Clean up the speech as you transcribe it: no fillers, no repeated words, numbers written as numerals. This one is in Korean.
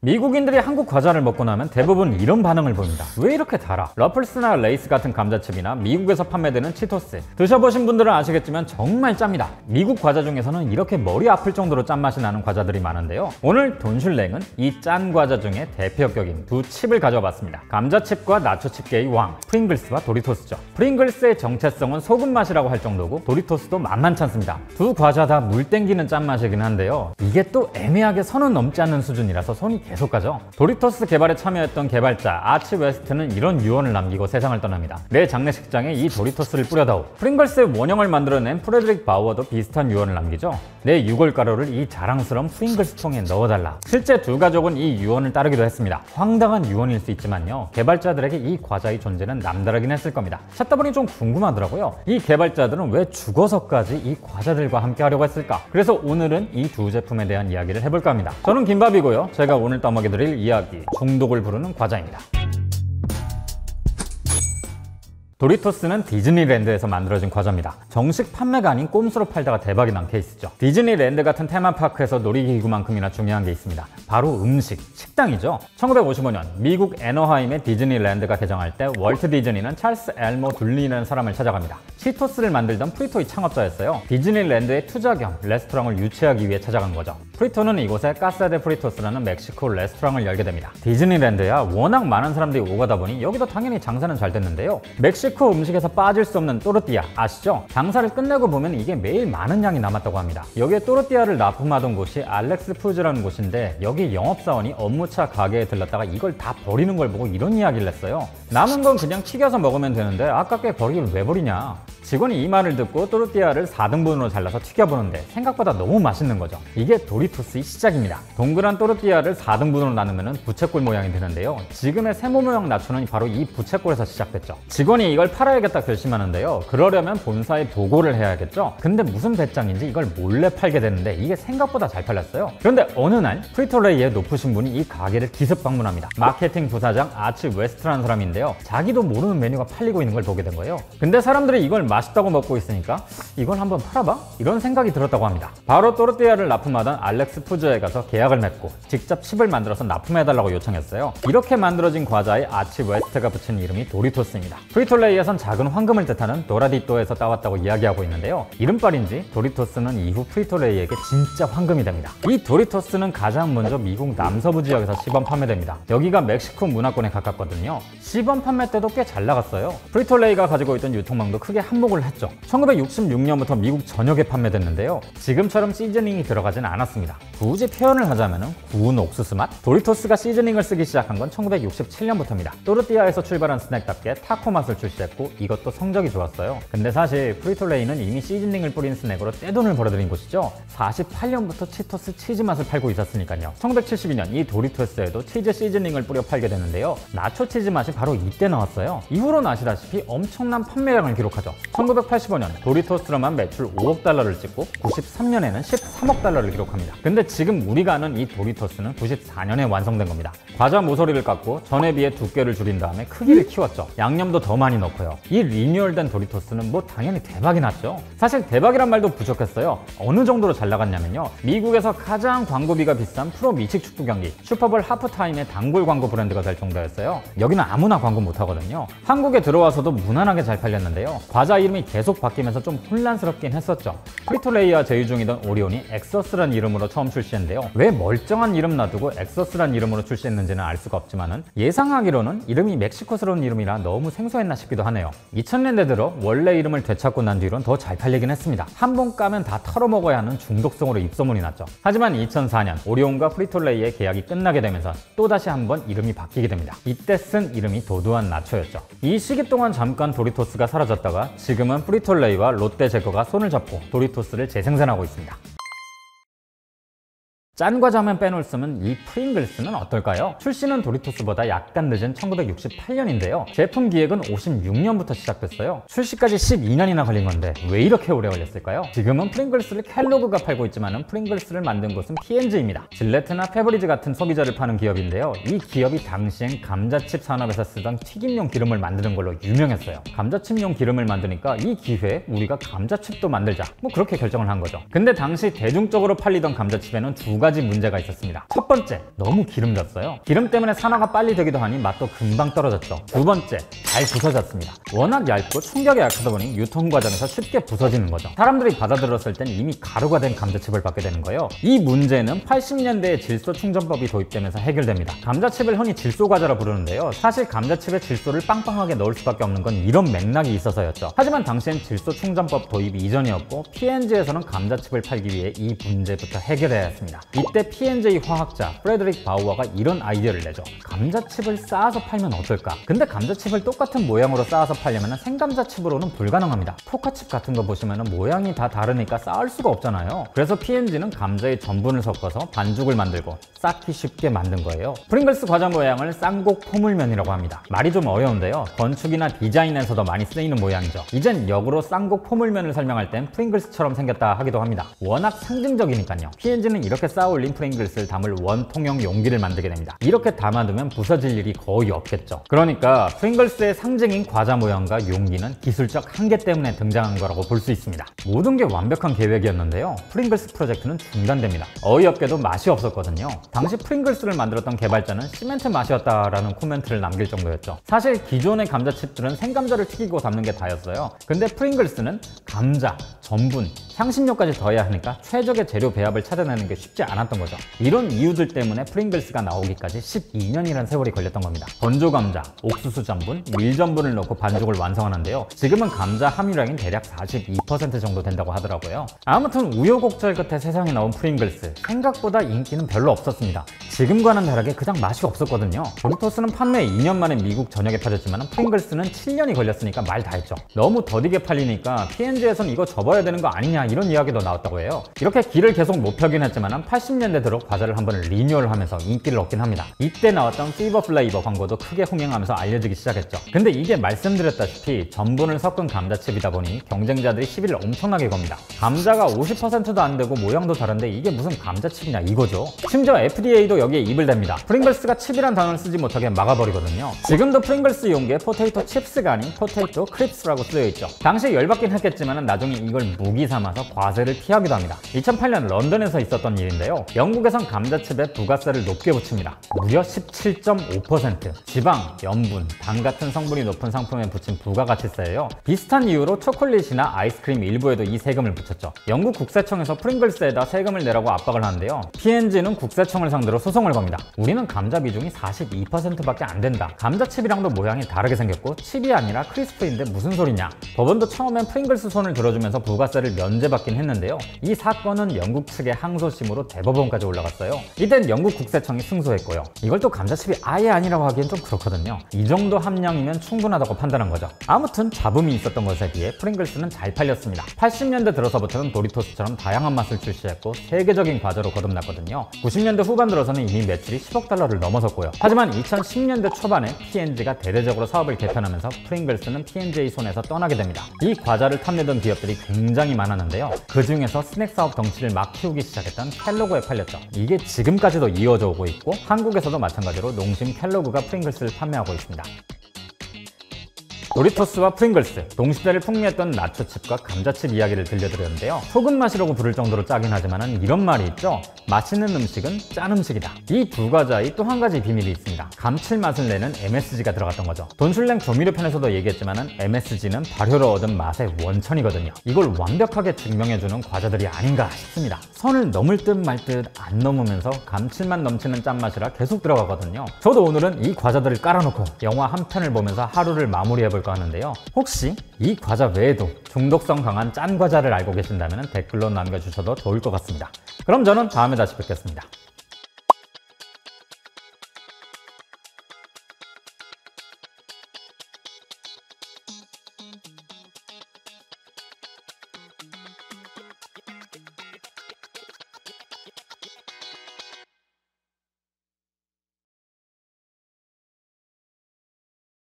미국인들이 한국 과자를 먹고 나면 대부분 이런 반응을 보입니다. 왜 이렇게 달아? 러플스나 레이스 같은 감자칩이나 미국에서 판매되는 치토스, 드셔보신 분들은 아시겠지만 정말 짭니다. 미국 과자 중에서는 이렇게 머리 아플 정도로 짠맛이 나는 과자들이 많은데요, 오늘 돈슐랭은 이 짠 과자 중에 대표격인 두 칩을 가져와봤습니다. 감자칩과 나초칩계의 왕, 프링글스와 도리토스죠. 프링글스의 정체성은 소금 맛이라고 할 정도고 도리토스도 만만치 않습니다. 두 과자 다 물 땡기는 짠맛이긴 한데요, 이게 또 애매하게 선은 넘지 않는 수준이라서 손이 계속 가죠. 도리토스 개발에 참여했던 개발자 아치 웨스트는 이런 유언을 남기고 세상을 떠납니다. 내 장례식장에 이 도리토스를 뿌려다오. 프링글스의 원형을 만들어낸 프레드릭 바우어도 비슷한 유언을 남기죠. 내 유골가루를 이 자랑스러운 프링글스 통에 넣어달라. 실제 두 가족은 이 유언을 따르기도 했습니다. 황당한 유언일 수 있지만요, 개발자들에게 이 과자의 존재는 남다르긴 했을 겁니다. 찾다 보니 좀 궁금하더라고요. 이 개발자들은 왜 죽어서까지 이 과자들과 함께 하려고 했을까? 그래서 오늘은 이 두 제품에 대한 이야기를 해볼까 합니다. 저는 김밥이고요. 제가 오늘 떠먹여드릴 이야기, 중독을 부르는 과자입니다. 도리토스는 디즈니랜드에서 만들어진 과자입니다. 정식 판매가 아닌 꼼수로 팔다가 대박이 난 케이스죠. 디즈니랜드 같은 테마파크에서 놀이기구만큼이나 중요한 게 있습니다. 바로 음식, 식당이죠. 1955년 미국 애너하임의 디즈니랜드가 개장할 때 월트 디즈니는 찰스 엘모 둘리라는 사람을 찾아갑니다. 치토스를 만들던 프리토의 창업자였어요. 디즈니랜드의 투자 겸 레스토랑을 유치하기 위해 찾아간 거죠. 프리토는 이곳에 까사데 프리토스라는 멕시코 레스토랑을 열게 됩니다. 디즈니랜드야 워낙 많은 사람들이 오가다 보니 여기도 당연히 장사는 잘 됐는데요, 멕시코 음식에서 빠질 수 없는 또르띠아 아시죠? 장사를 끝내고 보면 이게 매일 많은 양이 남았다고 합니다. 여기에 또르띠아를 납품하던 곳이 알렉스 푸즈라는 곳인데, 여기 영업사원이 업무차 가게에 들렀다가 이걸 다 버리는 걸 보고 이런 이야기를 했어요. 남은 건 그냥 튀겨서 먹으면 되는데 아깝게 버리길 왜 버리냐. 직원이 이 말을 듣고 또르띠아를 4등분으로 잘라서 튀겨보는데 생각보다 너무 맛있는 거죠. 이게 도리토스의 시작입니다. 동그란 또르띠아를 4등분으로 나누면 부채꼴 모양이 되는데요, 지금의 세모 모양 나초는 바로 이 부채꼴에서 시작됐죠. 직원이 이걸 팔아야겠다 결심하는데요, 그러려면 본사에 보고를 해야겠죠. 근데 무슨 배짱인지 이걸 몰래 팔게 되는데 이게 생각보다 잘 팔렸어요. 그런데 어느 날 프리토레이의 높으신 분이 이 가게를 기습 방문합니다. 마케팅 부사장 아치 웨스트라는 사람인데요, 자기도 모르는 메뉴가 팔리고 있는 걸 보게 된 거예요. 근데 사람들이 이걸 맛있다고 먹고 있으니까 이걸 한번 팔아봐? 이런 생각이 들었다고 합니다. 바로 또르띠아를 납품하던 알렉스 푸즈에 가서 계약을 맺고 직접 칩을 만들어서 납품해달라고 요청했어요. 이렇게 만들어진 과자에 아치 웨스트가 붙인 이름이 도리토스입니다. 프리톨레이에선 작은 황금을 뜻하는 도라디또에서 따왔다고 이야기하고 있는데요, 이름빨인지 도리토스는 이후 프리톨레이에게 진짜 황금이 됩니다. 이 도리토스는 가장 먼저 미국 남서부 지역에서 시범 판매됩니다. 여기가 멕시코 문화권에 가깝거든요. 시범 판매 때도 꽤 잘 나갔어요. 프리톨레이가 가지고 있던 유통망도 크게 한몫을 했죠. 1966년부터 미국 전역에 판매됐는데요, 지금처럼 시즈닝이 들어가진 않았습니다. 굳이 표현을 하자면 구운 옥수수 맛? 도리토스가 시즈닝을 쓰기 시작한 건 1967년부터입니다. 또르띠아에서 출발한 스낵답게 타코 맛을 출시했고 이것도 성적이 좋았어요. 근데 사실 프리톨레이는 이미 시즈닝을 뿌린 스낵으로 떼돈을 벌어들인 곳이죠. 48년부터 치토스 치즈 맛을 팔고 있었으니까요. 1972년 이 도리토스에도 치즈 시즈닝을 뿌려 팔게 되는데요, 나초 치즈 맛이 바로 이때 나왔어요. 이후로는 아시다시피 엄청난 판매량을 기록하죠. 1985년 도리토스로만 매출 5억 달러를 찍고 93년에는 13억 달러를 기록합니다. 근데 지금 우리가 아는 이 도리토스는 94년에 완성된 겁니다. 과자 모서리를 깎고 전에 비해 두께를 줄인 다음에 크기를 키웠죠. 양념도 더 많이 넣고요. 이 리뉴얼된 도리토스는 뭐 당연히 대박이 났죠. 사실 대박이란 말도 부족했어요. 어느 정도로 잘 나갔냐면요, 미국에서 가장 광고비가 비싼 프로 미식 축구 경기 슈퍼볼 하프타임의 단골 광고 브랜드가 될 정도였어요. 여기는 아무나 광고 못하거든요. 한국에 들어와서도 무난하게 잘 팔렸는데요, 과자 이름이 계속 바뀌면서 좀 혼란스럽긴 했었죠. 프리톨레이와 제휴 중이던 오리온이 엑서스란 이름으로 처음 출시했는데요, 왜 멀쩡한 이름 놔두고 엑서스란 이름으로 출시했는지는 알 수가 없지만은 예상하기로는 이름이 멕시코스러운 이름이라 너무 생소했나 싶기도 하네요. 2000년대 들어 원래 이름을 되찾고 난 뒤론 더 잘 팔리긴 했습니다. 한 번 까면 다 털어먹어야 하는 중독성으로 입소문이 났죠. 하지만 2004년 오리온과 프리톨레이의 계약이 끝나게 되면서 또다시 한번 이름이 바뀌게 됩니다. 이때 쓴 이름이 도도한 나초였죠. 이 시기 동안 잠깐 도리토스가 사라졌다가 지금은 프리톨레이와 롯데 제거가 손을 잡고 도리토스를 재생산하고 있습니다. 짠 과자만 빼놓을 수 없는 이 프링글스는 어떨까요? 출시는 도리토스보다 약간 늦은 1968년인데요. 제품 기획은 56년부터 시작됐어요. 출시까지 12년이나 걸린 건데 왜 이렇게 오래 걸렸을까요? 지금은 프링글스를 켈로그가 팔고 있지만 프링글스를 만든 곳은 P&G입니다. 질레트나 페브리즈 같은 소비자를 파는 기업인데요. 이 기업이 당시엔 감자칩 산업에서 쓰던 튀김용 기름을 만드는 걸로 유명했어요. 감자칩용 기름을 만드니까 이 기회에 우리가 감자칩도 만들자, 뭐 그렇게 결정을 한 거죠. 근데 당시 대중적으로 팔리던 감자칩에는 두 가지 가지 문제가 있었습니다. 첫 번째, 너무 기름졌어요. 기름 때문에 산화가 빨리 되기도 하니 맛도 금방 떨어졌죠. 두 번째, 잘 부서졌습니다. 워낙 얇고 충격에 약하다 보니 유통 과정에서 쉽게 부서지는 거죠. 사람들이 받아들였을 땐 이미 가루가 된 감자칩을 받게 되는 거예요. 이 문제는 80년대에 질소 충전법이 도입되면서 해결됩니다. 감자칩을 흔히 질소 과자라 부르는데요. 사실 감자칩에 질소를 빵빵하게 넣을 수밖에 없는 건 이런 맥락이 있어서였죠. 하지만 당시엔 질소 충전법 도입 이전이었고 P&G에서는 감자칩을 팔기 위해 이 문제부터 해결해야 했습니다. 이때 P&G 화학자 프레드릭 바우어가 이런 아이디어를 내죠. 감자칩을 쌓아서 팔면 어떨까? 근데 감자칩을 똑같은 모양으로 쌓아서 팔려면 생감자칩으로는 불가능합니다. 포카칩 같은 거 보시면 모양이 다 다르니까 쌓을 수가 없잖아요. 그래서 P&G는 감자의 전분을 섞어서 반죽을 만들고 쌓기 쉽게 만든 거예요. 프링글스 과자 모양을 쌍곡 포물면이라고 합니다. 말이 좀 어려운데요. 건축이나 디자인에서도 많이 쓰이는 모양이죠. 이젠 역으로 쌍곡 포물면을 설명할 땐 프링글스처럼 생겼다 하기도 합니다. 워낙 상징적이니까요. P&G는 이렇게 쌓아 올린 프링글스를 담을 원통형 용기를 만들게 됩니다. 이렇게 담아두면 부서질 일이 거의 없겠죠. 그러니까 프링글스의 상징인 과자 모양과 용기는 기술적 한계 때문에 등장한 거라고 볼 수 있습니다. 모든 게 완벽한 계획이었는데요. 프링글스 프로젝트는 중단됩니다. 어이없게도 맛이 없었거든요. 당시 프링글스를 만들었던 개발자는 시멘트 맛이었다라는 코멘트를 남길 정도였죠. 사실 기존의 감자칩들은 생감자를 튀기고 담는 게 다였어요. 근데 프링글스는 감자, 전분, 향신료까지 더해야 하니까 최적의 재료 배합을 찾아내는 게 쉽지 않았던 거죠. 이런 이유들 때문에 프링글스가 나오기까지 12년이라는 세월이 걸렸던 겁니다. 건조 감자, 옥수수 전분, 밀 전분을 넣고 반죽을 완성하는데요. 지금은 감자 함유량이 대략 42% 정도 된다고 하더라고요. 아무튼 우여곡절 끝에 세상에 나온 프링글스, 생각보다 인기는 별로 없었습니다. 지금과는 다르게 그냥 맛이 없었거든요. 도리토스는 판매 2년 만에 미국 전역에 퍼졌지만 프링글스는 7년이 걸렸으니까 말 다 했죠. 너무 더디게 팔리니까 P&G에선 이거 접어야 되는 거 아니냐 이런 이야기도 나왔다고 해요. 이렇게 길을 계속 못 펴긴 했지만 80년대 들어 과자를 한번 리뉴얼하면서 인기를 얻긴 합니다. 이때 나왔던 피버 플레이버 광고도 크게 흥행하면서 알려지기 시작했죠. 근데 이게 말씀드렸다시피 전분을 섞은 감자칩이다 보니 경쟁자들이 시비를 엄청나게 겁니다. 감자가 50%도 안 되고 모양도 다른데 이게 무슨 감자칩이냐 이거죠. 심지어 FDA도 여기에 입을 댑니다. 프링글스가 칩이란 단어를 쓰지 못하게 막아버리거든요. 지금도 프링글스 용기에 포테이토 칩스가 아닌 포테이토 크립스라고 쓰여있죠. 당시에 열받긴 했겠지만 나중에 이걸 무기 삼아서 과세를 피하기도 합니다. 2008년 런던에서 있었던 일인데요. 영국에선 감자칩에 부가세를 높게 붙입니다. 무려 17.5%. 지방, 염분, 당 같은 성분이 높은 상품에 붙인 부가가치세예요. 비슷한 이유로 초콜릿이나 아이스크림 일부에도 이 세금을 붙였죠. 영국 국세청에서 프링글스에다 세금을 내라고 압박을 하는데요. P&G는 국세청을 상대로 소송을 겁니다. 우리는 감자 비중이 42%밖에 안 된다. 감자칩이랑도 모양이 다르게 생겼고 칩이 아니라 크리스프인데 무슨 소리냐. 법원도 처음엔 프링글스 손을 들어주면서 부가세를 면제받긴 했는데요. 이 사건은 영국 측의 항소심으로 대법원까지 올라갔어요. 이땐 영국 국세청이 승소했고요. 이걸 또 감자칩이 아예 아니라고 하기엔 좀 그렇거든요. 이 정도 함량이면 충분하다고 판단한 거죠. 아무튼 잡음이 있었던 것에 비해 프링글스는 잘 팔렸습니다. 80년대 들어서부터는 도리토스처럼 다양한 맛을 출시했고 세계적인 과자로 거듭났거든요. 90년대 후반 들어서는 이미 매출이 10억 달러를 넘어섰고요. 하지만 2010년대 초반에 P&G가 대대적으로 사업을 개편하면서 프링글스는 P&G 손에서 떠나게 됩니다. 이 과자를 탐내던 기업들이 굉장히 많았는데요. 그 중에서 스낵 사업 덩치를 막 키우기 시작했던 켈로그에 팔렸죠. 이게 지금까지도 이어져 오고 있고 한국에서도 마찬가지로 농심 켈로그가 프링글스를 판매하고 있습니다. 도리토스와 프링글스, 동시대를 풍미했던 나초칩과 감자칩 이야기를 들려드렸는데요. 소금 맛이라고 부를 정도로 짜긴 하지만 이런 말이 있죠. 맛있는 음식은 짠 음식이다. 이 두 과자의 또 한 가지 비밀이 있습니다. 감칠맛을 내는 MSG가 들어갔던 거죠. 돈슐랭 조미료 편에서도 얘기했지만 MSG는 발효로 얻은 맛의 원천이거든요. 이걸 완벽하게 증명해주는 과자들이 아닌가 싶습니다. 선을 넘을 듯 말 듯 안 넘으면서 감칠맛 넘치는 짠맛이라 계속 들어가거든요. 저도 오늘은 이 과자들을 깔아놓고 영화 한 편을 보면서 하루를 마무리해볼까 하는데요. 혹시 이 과자 외에도 중독성 강한 짠 과자를 알고 계신다면 댓글로 남겨주셔도 좋을 것 같습니다. 그럼 저는 다음에 다시 뵙겠습니다.